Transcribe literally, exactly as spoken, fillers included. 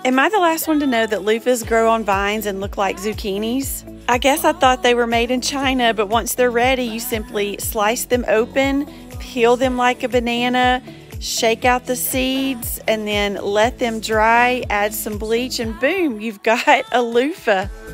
Am I the last one to know that loofahs grow on vines and look like zucchinis? I guess I thought they were made in China, but once they're ready, you simply slice them open, peel them like a banana, shake out the seeds, and then let them dry, add some bleach, and boom, you've got a loofah.